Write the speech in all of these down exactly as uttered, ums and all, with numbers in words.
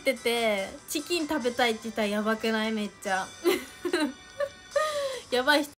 ててチキン食べたいって言ったらやばくない？めっちゃやばい人。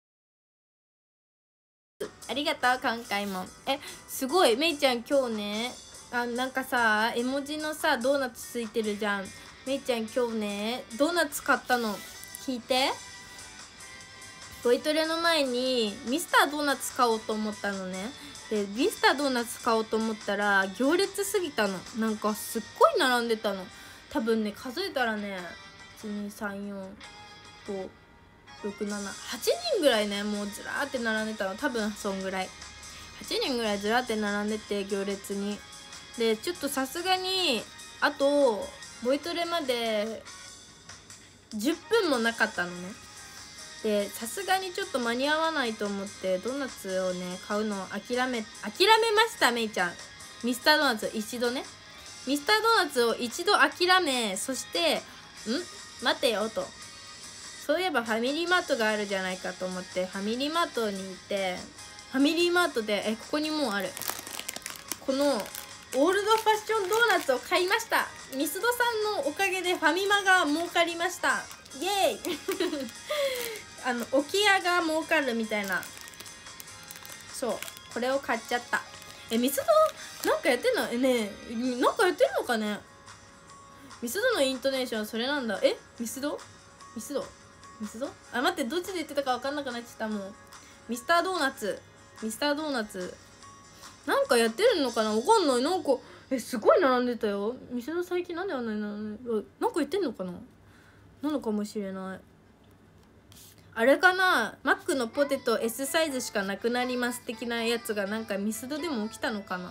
ありがとう今回も。えすごいめいちゃん今日ね、あなんかさ絵文字のさドーナツついてるじゃん。めいちゃん今日ねドーナツ買ったの。聞いて、ボイトレの前にミスタードーナツ買おうと思ったのね。でミスタードーナツ買おうと思ったら行列すぎたの。なんかすっごい並んでたの。多分ね数えたらねいちにさんよんごろくななはちにんぐらいねもうずらーって並んでたの。多分そんぐらいはちにんぐらいずらーって並んでて行列に。でちょっとさすがにあとボイトレまでじゅっぷんもなかったのね。でさすがにちょっと間に合わないと思ってドーナツをね買うのを諦め諦めました。めいちゃんミスタードーナツ一度ねミスタードーナツを一度諦め、そしてん待てよと、そういえばファミリーマートがあるじゃないかと思ってファミリーマートに行って、ファミリーマートでえここにもうあるこのオールドファッションドーナツを買いました。ミスドさんのおかげでファミマが儲かりました。イエーイあの置屋が儲かるみたいな。そうこれを買っちゃった。えミスドなんかやってんの？えねえなんかやってんのかね。ミスドのイントネーションそれなんだ。えミスドミスドミスドあ待ってどっちで言ってたか分かんなくなっちゃった。もうミスタードーナツミスタードーナツなんかやってるのかな分かんない。なんかえすごい並んでたよ。ミスド最近なんであんなに並んでるなんか言ってんのかななのかもしれない。あれかなマックのポテト エス サイズしかなくなります的なやつがなんかミスドでも起きたのかな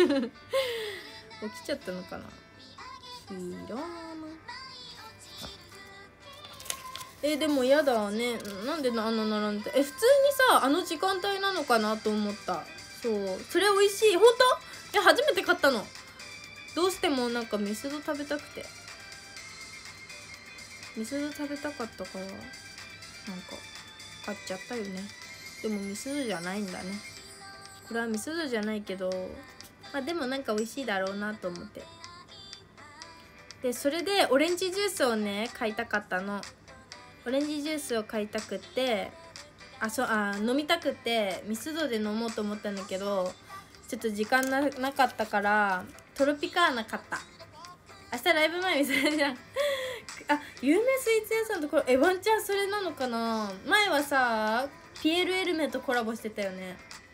起きちゃったのかな。ヒロムえでもやだね。なんであの並んでえ普通にさあの時間帯なのかなと思った。そうそれ美味しい。本当？いや初めて買ったの。どうしてもなんかミスド食べたくてミスド食べたかったからなんか買っちゃったよね。でもミスドじゃないんだね。これはミスドじゃないけどまあでもなんか美味しいだろうなと思って。でそれでオレンジジュースをね買いたかったの。オレンジジュースを買いたくってあそうあ飲みたくてミスドで飲もうと思ったんだけどちょっと時間な, なかったからトロピカーナ買った。明日ライブ前にそれじゃんあ有名スイーツ屋さんとこれえワンチャンそれなのかな。前はさピエール・エルメとコラボしてたよね。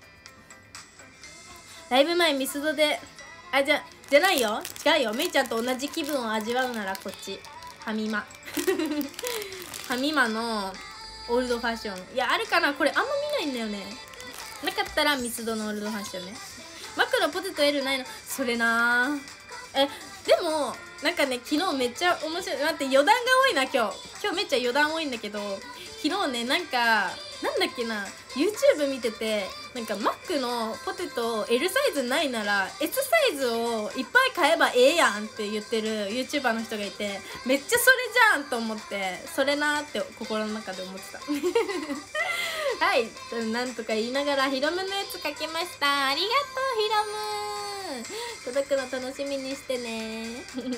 ライブ前ミスドであじゃじゃないよ違うよ。めいちゃんと同じ気分を味わうならこっちファミマファミマのオールドファッションいやあるかなこれあんま見ないんだよね。なかったらミスドのオールドファッションね。マックのポテト L ないのそれなえでもなんかね昨日めっちゃ面白い。待って余談が多いな今日今日めっちゃ余談多いんだけど昨日ねなんかなんだっけな YouTube 見ててなんかマックのポテト L サイズないなら S サイズをいっぱい買えばええやんって言ってる YouTuber の人がいてめっちゃそれじゃんと思ってそれなーって心の中で思ってたはいなんとか言いながらヒロムのやつ書きました。ありがとうヒロム届くの楽しみにしてね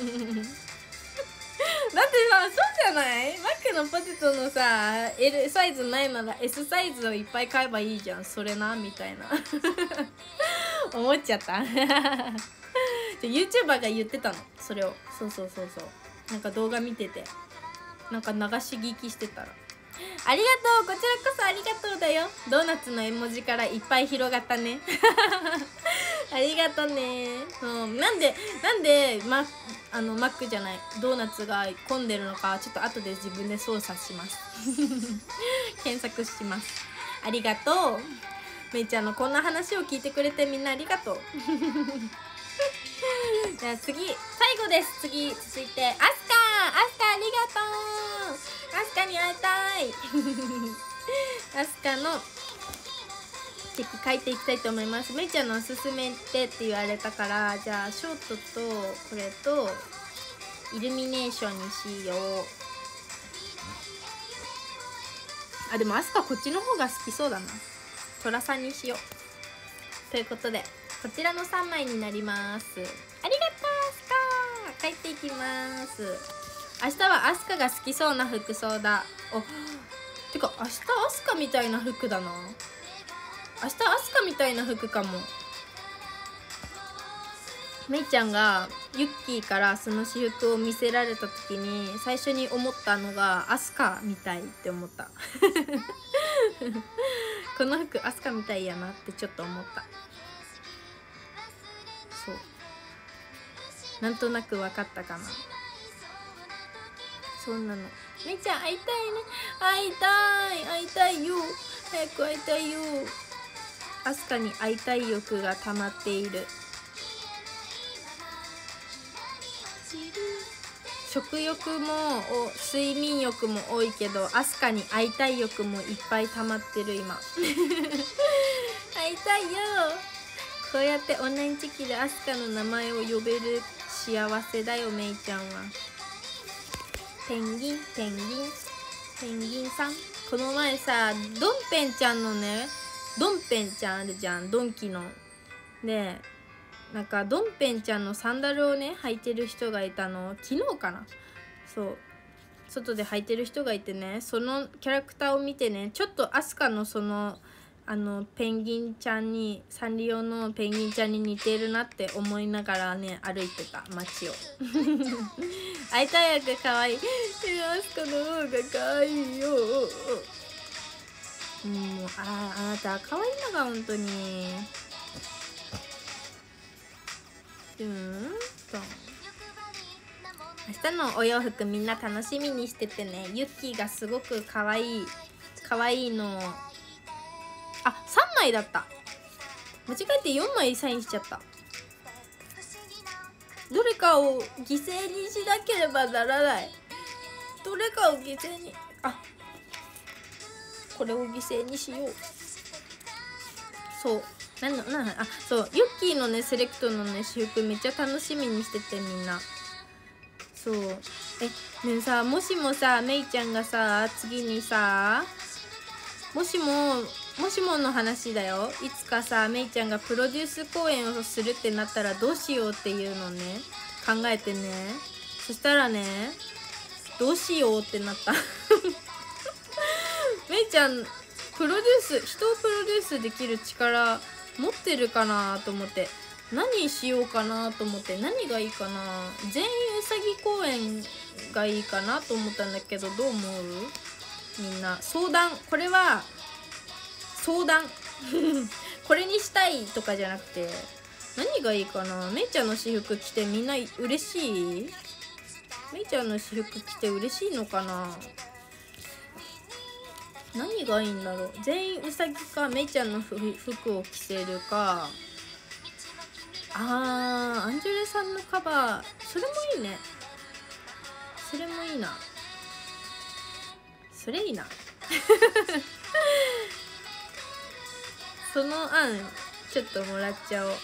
だってさそうじゃないマックのポテトのさ L サイズないなら S サイズをいっぱい買えばいいじゃんそれなみたいな思っちゃったYouTuber が言ってたのそれを。そうそうそうそうなんか動画見ててなんか流し聞きしてたらありがとうこちらこそありがとうだよ。ドーナツの絵文字からいっぱい広がったねありがとうね。そうなんでなんでマあのマックじゃないドーナツが混んでるのかちょっと後で自分で操作します検索します。ありがとうめいちゃんのこんな話を聞いてくれてみんなありがとうじゃあ次最後です。次続いてアスカアスカありがとうアスカに会いたいアスカのチェック書いていきたいと思います。めいちゃんのおすすめってって言われたからじゃあショートとこれとイルミネーションにしよう。あでもアスカこっちの方が好きそうだな。トラさんにしようということでこちらのさんまいになります。ありがとうアスカ書帰っていきます。明日はアスカが好きそうな服装だ。おてか明日アスカみたいな服だな。明日アスカみたいな服かも。めいちゃんがユッキーからその私服を見せられた時に最初に思ったのがアスカみたいって思ったこの服アスカみたいやなってちょっと思った。そうなんとなく分かったかな。そんなのめいちゃん会いたいね。会いたい会いたいよ。早く会いたいよ。アスカに会いたい欲が溜まっている。食欲も睡眠欲も多いけどアスカに会いたい欲もいっぱい溜まってる今会いたいよ。こうやってオンラインチェキでアスカの名前を呼べる幸せだよめいちゃんは。ペンギンペンギンペンギンさん、この前さドンペンちゃんのね、ドンペンちゃんあるじゃん、ドンキのでなんかドンペンちゃんのサンダルをね履いてる人がいたの。昨日かな。そう外で履いてる人がいてね、そのキャラクターを見てね、ちょっとアスカのそのあのペンギンちゃんに、サンリオのペンギンちゃんに似てるなって思いながらね歩いてた街を会いたい役かわいい。アスカの方がかわいいよ。もうああなたかわいいのが本当に。うんと明日のお洋服みんな楽しみにしててね。ユッキーがすごくかわいいかわいいの。あ、さんまいだった。間違えてよんまいサインしちゃった。どれかを犠牲にしなければならない。どれかを犠牲に、あ、これを犠牲にしよう。そうなんのなんあそうユッキーのねセレクトのね私服めっちゃ楽しみにしててみんな。そうえねえさ、もしもさめいちゃんがさ次にさもしももしもの話だよ、いつかさめいちゃんがプロデュース公演をするってなったらどうしようっていうのね考えてね。そしたらねどうしようってなっためいちゃんプロデュース人をプロデュースできる力持ってるかなと思って、何しようかなと思って、何がいいかな。全員うさぎ公園がいいかなと思ったんだけど、どう思う？みんな相談、これは相談これにしたいとかじゃなくて何がいいかな。めいちゃんの私服着てみんな嬉しい？めいちゃんの私服着て嬉しいのかな。何がいいんだろう。全員うさぎか、めいちゃんの服を着せるか。あーアンジュレさんのカバー、それもいいね。それもいいな。それいいなその案ちょっともらっちゃおう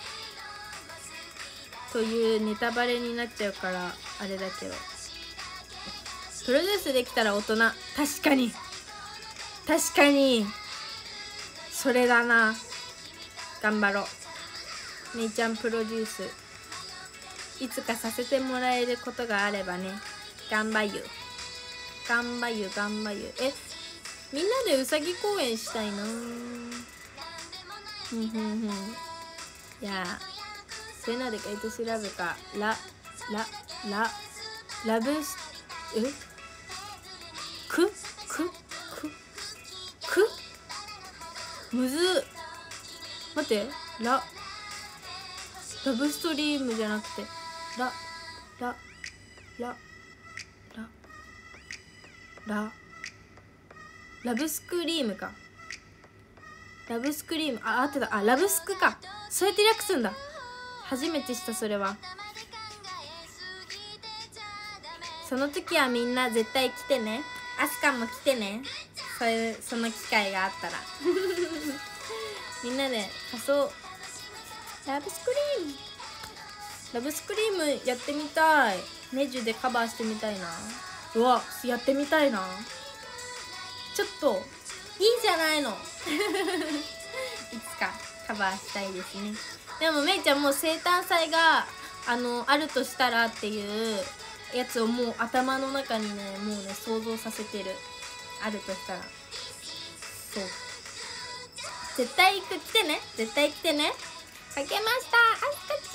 というネタバレになっちゃうからあれだけど、プロデュースできたら大人。確かに確かにそれだな。頑張ろう。めいちゃんプロデュースいつかさせてもらえることがあればね。頑張ゆ頑張ゆ頑張ゆ。えみんなでうさぎ公園したいな。ふんふんふん。いやそういうので書いて調べか。ララララブスえくくくくむずっ。待ってララブストリームじゃなくてララララララブスクリームか。ラブスクリーム、あ、合ってた。あ、ラブスクか。そうやって略すんだ。初めて知った。それはその時はみんな絶対来てね。アスカも来てね。そういうその機会があったらみんなで仮装。ラブスクリームラブスクリームやってみたい。ネジでカバーしてみたいな。うわやってみたいな。ちょっといいじゃないのいつかカバーしたいですね。でもめいちゃんもう生誕祭があのあるとしたらっていうやつをもう頭の中にねもうね想像させてる。あるとしたらそう絶対行く。来てね絶対来てね。かけましたあすかち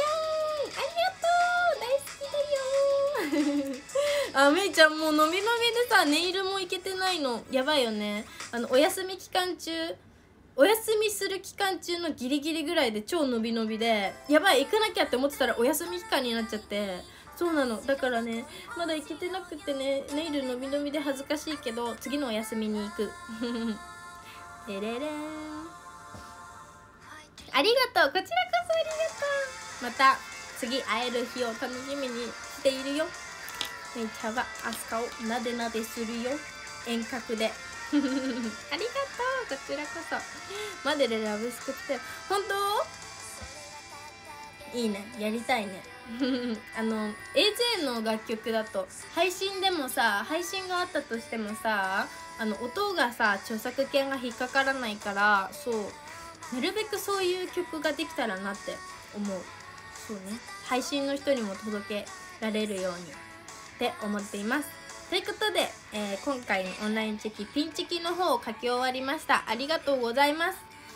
ゃんありがとう大好きだよあめいちゃんもう伸び伸びでさネイルもいけてないのやばいよね。あのお休み期間中お休みする期間中のギリギリぐらいで超伸び伸びでやばい行かなきゃって思ってたらお休み期間になっちゃってそうなの。だからねまだ行けてなくてねネイル伸び伸びで恥ずかしいけど次のお休みに行くレレレーンありがとうこちらこそありがとう。また次会える日を楽しみにしているよ。めいちゃんはアスカをなでなでするよ遠隔でありがとうこちらこそ。マデレラブスクって本当いいねやりたいねあの エージェー の楽曲だと配信でもさ配信があったとしてもさあの音がさ著作権が引っかからないからそうなるべくそういう曲ができたらなって思う。そうね配信の人にも届けられるようにって思っています。ということで、えー、今回のオンラインチェキピンチキの方を書き終わりました。ありがとうございます。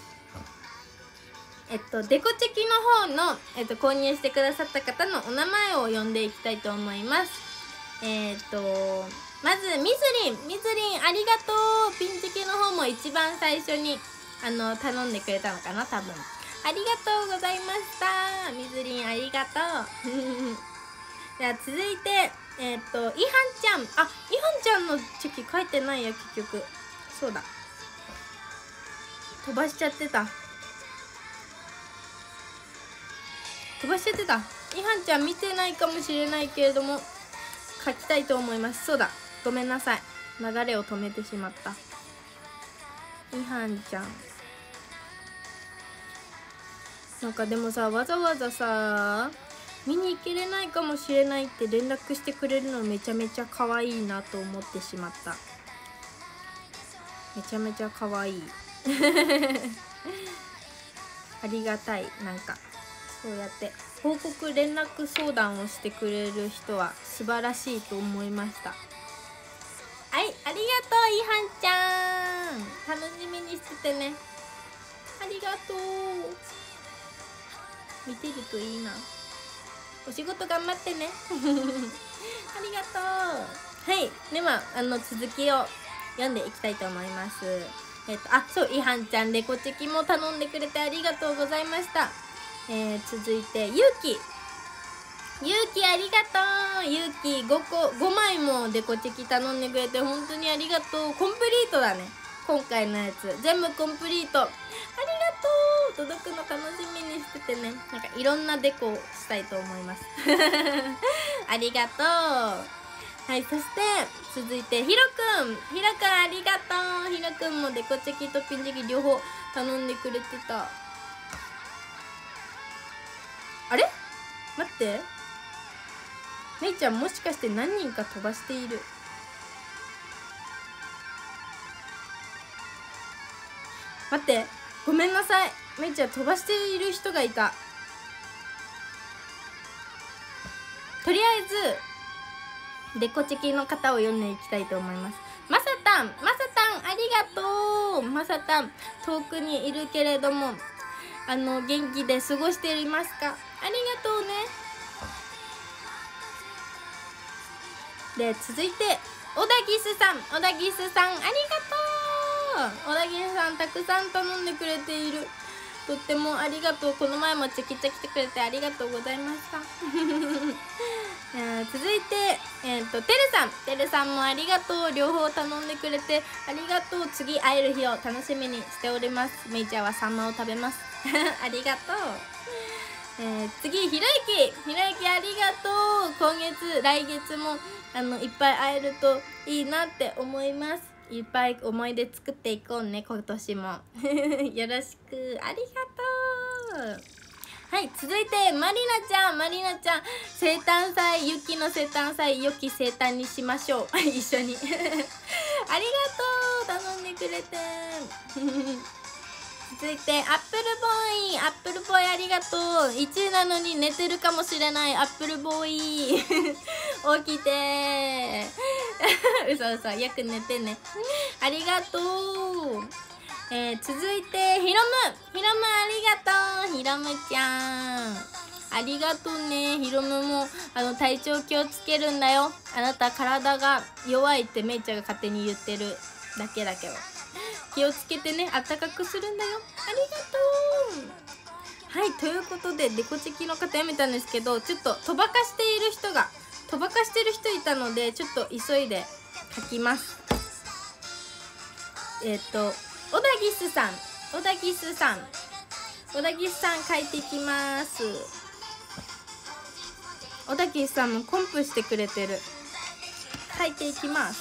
えっとデコチェキの方の、えっと、購入してくださった方のお名前を呼んでいきたいと思います。えー、っとまずみずりんみずりんありがとう。ピンチキの方も一番最初にあの頼んでくれたのかな多分。ありがとうございました。みずりんありがとうでは続いてえっといはんちゃんあいはんちゃんのチェキ書いてないや結局。そうだ飛ばしちゃってた飛ばしちゃってた。いはんちゃん見てないかもしれないけれども書きたいと思います。そうだごめんなさい流れを止めてしまった。いはんちゃんなんかでもさわざわざさ見に行けれないかもしれないって連絡してくれるのめちゃめちゃ可愛いなと思ってしまった。めちゃめちゃ可愛いありがたい。なんかそうやって報告連絡相談をしてくれる人は素晴らしいと思いました。はい、ありがとういはんちゃん楽しみにしててね。ありがとう見てるといいな。お仕事頑張ってねありがとう。はいではあの続きを読んでいきたいと思います。えっとあそういはんちゃんレコチェキも頼んでくれてありがとうございました。えー、続いてゆうきゆうきありがとう。ゆうきごこごまいもデコチェキ頼んでくれて本当にありがとう。コンプリートだね今回のやつ全部コンプリート。ありがとう。届くの楽しみにしててね。なんかいろんなデコをしたいと思いますありがとう。はいそして続いてひろくんひろくんありがとう。ひろくんもデコチェキとピンチェキ両方頼んでくれてた。あれ待ってめいちゃんもしかして何人か飛ばしている。待ってごめんなさいめいちゃん飛ばしている人がいた。とりあえずデコチェキの方を読んでいきたいと思います。まさたんまさたんありがとう。まさたん遠くにいるけれどもあの元気で過ごしていますか。ありがとうね。で続いて小田ギスさん小田ギスさんありがとう。小田ギスさんたくさん頼んでくれている。とってもありがとう。この前もチェキチェ来てくれてありがとうございました続いて、えー、とてるさんてるさんもありがとう。両方頼んでくれてありがとう。次会える日を楽しみにしております。めいちゃんはサンマを食べますありがとう。えー、次ひろゆきひろゆきありがとう。今月来月もあのいっぱい会えるといいなって思います。いっぱい思い出作っていこうね今年もよろしくありがとう。はい続いてまりなちゃんまりなちゃん生誕祭ゆきの生誕祭よき生誕にしましょう一緒にありがとう頼んでくれて続いてアップルボーイ、アップルボーイありがとう。いちいなのに寝てるかもしれないアップルボーイ起きてーうそうそ、よく寝てねありがとう。えー、続いてヒロム、ヒロムありがとう。ヒロムちゃんありがとうね。ヒロムもあの体調気をつけるんだよ。あなた体が弱いってめいちゃんが勝手に言ってるだけだけど気をつけてね。あったかくするんだよ。ありがとう。はい、ということでデコチキの方やめたんですけど、ちょっととばかしている人がとばかしてる人いたのでちょっと急いで書きます。えっと小田ギスさん、小田ギスさん小田ギスさん書いていきます。小田ギスさんもコンプしてくれてる。書いていきます。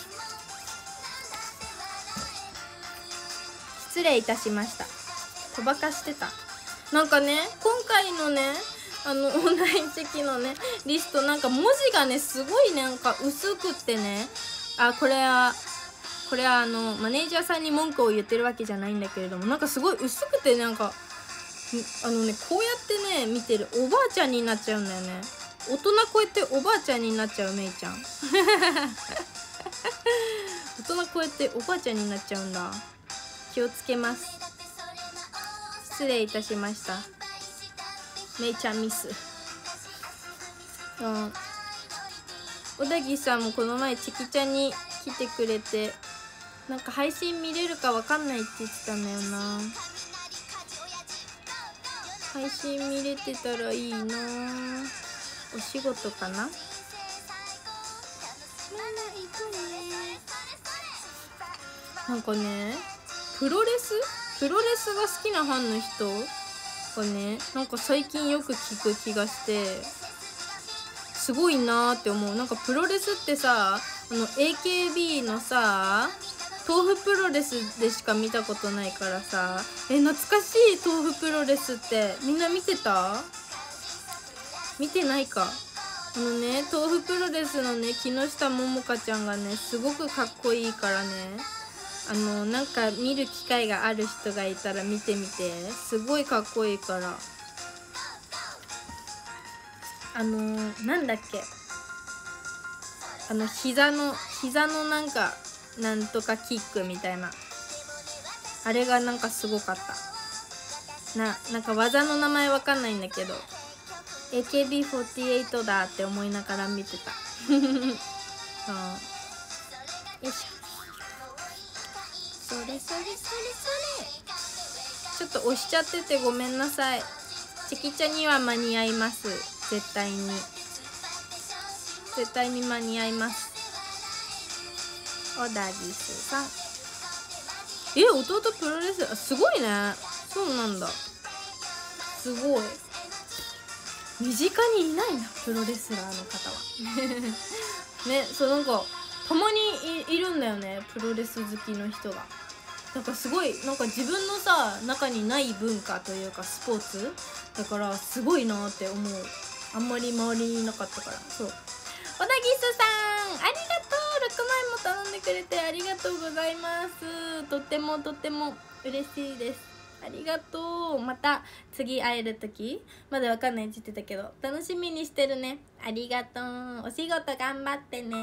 失礼いたしました。とばかしてた。なんかね、今回のねあのオンラインチェキのねリスト、なんか文字がねすごいなんか薄くってね、あこれはこれはあのマネージャーさんに文句を言ってるわけじゃないんだけれども、なんかすごい薄くて、なんかあのねこうやってね見てるおばあちゃんになっちゃうんだよね。大人こうやっておばあちゃんになっちゃうめいちゃん大人こうやっておばあちゃんになっちゃうんだ。気をつけます。失礼いたしました。めいちゃんミス。あ、小田切さんもこの前チキちゃんに来てくれて、なんか配信見れるかわかんないって言ってたんだよな。配信見れてたらいいな。お仕事かな。なんかね、プロレスプロレスが好きなファンの人がね、なんか最近よく聞く気がして、すごいなーって思う。なんかプロレスってさ、あの エーケービー のさ豆腐プロレスでしか見たことないからさ、え懐かしい。豆腐プロレスってみんな見てた？見てないか。あのね、豆腐プロレスのね木下桃香ちゃんがねすごくかっこいいからね、あのなんか見る機会がある人がいたら見てみて。すごいかっこいいから。あのー、なんだっけ、あの膝の膝のなんかなんとかキックみたいな、あれがなんかすごかったな。なんか技の名前わかんないんだけど エーケービーフォーティーエイト だって思いながら見てたそう、よいしょ。それそれそれそれ。ちょっと押しちゃっててごめんなさい。チキちゃんには間に合います。絶対に絶対に間に合います。小田ギスさん、え弟プロレス、あすごいね。そうなんだ、すごい。身近にいないなプロレスラーの方はね。そうなんかたまに い, いるんだよね、プロレス好きの人が。なんかすごい、なんか自分のさ中にない文化というかスポーツだからすごいなって思う。あんまり周りにいなかったから。そう、小田ギスさんありがとう。ろくまいも頼んでくれてありがとうございます。とってもとっても嬉しいです。ありがとう。また次会える時まだわかんないって言ってたけど楽しみにしてるね。ありがとう。お仕事頑張ってね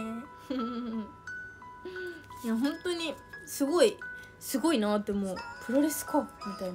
いや本当にすごいすごいなって思う。プロレスかみたいな。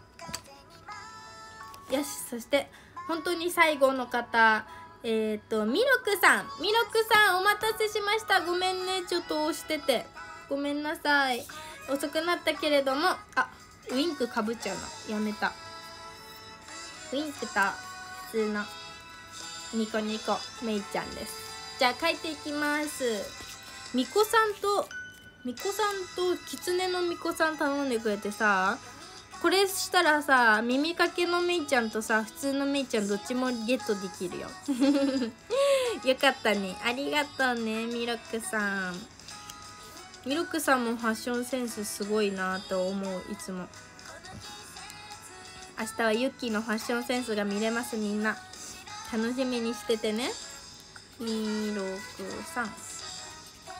よし、そして本当に最後の方、えっとミロクさん、ミロクさんお待たせしました。ごめんね、ちょっと押しててごめんなさい。遅くなったけれども、あウインクかぶっちゃうのやめた。ウインクと普通のニコニコめいちゃんです。じゃあ書いていきます。みこさんとみこさんときつねのみこさん頼んでくれてさ、これしたらさ耳かけのめいちゃんとさ普通のめいちゃんどっちもゲットできるよよかったね、ありがとうねミロクさん。ミロクさんもファッションセンスすごいなと思う。いつも明日はユッキーのファッションセンスが見れます。みんな楽しみにしててね。ミロクさん、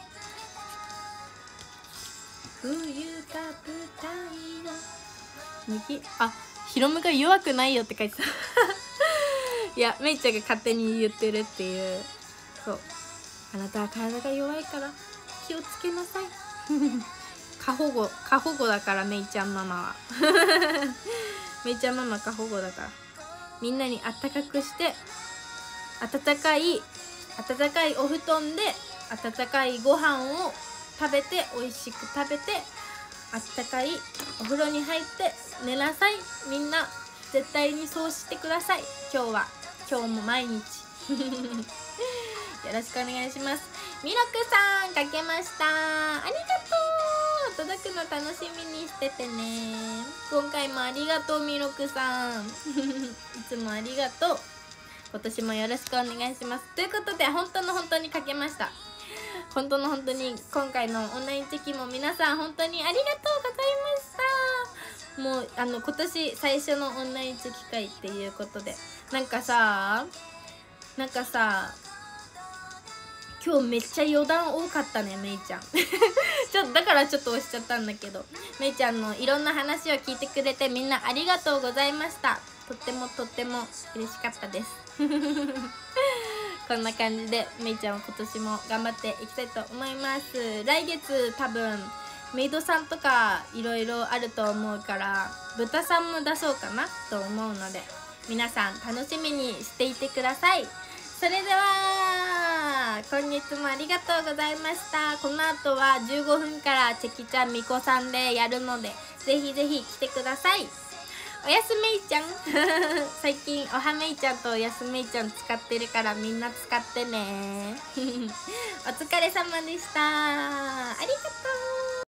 冬が舞台の右あヒロムが弱くないよって書いてたいやめいちゃんが勝手に言ってるっていう。そうあなたは体が弱いから気をつけなさい過保護過保護だからめいちゃんママはめいちゃんママ過保護だから、みんなにあったかくして温かい温かいお布団で温かいご飯を食べて美味しく食べてあったかいお風呂に入って寝なさい。みんな絶対にそうしてください。今日は今日も毎日よろしくお願いします。ミロクさんかけました。ありがとう。届くの楽しみにしててね。今回もありがとうミロクさんいつもありがとう。今年もよろしくお願いします。ということで本当の本当にかけました。本当の本当に今回のオンラインチェキも皆さん本当にありがとうございました。もうあの今年最初のオンラインチェキ会っていうことで、なんかさなんかさ今日めっちゃ余談多かったねめいちゃんちょっとだからちょっと押しちゃったんだけど、めいちゃんのいろんな話を聞いてくれてみんなありがとうございました。とってもとっても嬉しかったですこんな感じでめいちゃんは今年も頑張っていきたいと思います。来月多分メイドさんとかいろいろあると思うから豚さんも出そうかなと思うので、皆さん楽しみにしていてください。それでは今月もありがとうございました。この後はじゅうごふんからチェキちゃんみこさんでやるのでぜひぜひ来てください。おやすめいちゃん最近おはめいちゃんとおやすめいちゃん使ってるからみんな使ってねお疲れ様でした。ありがとう。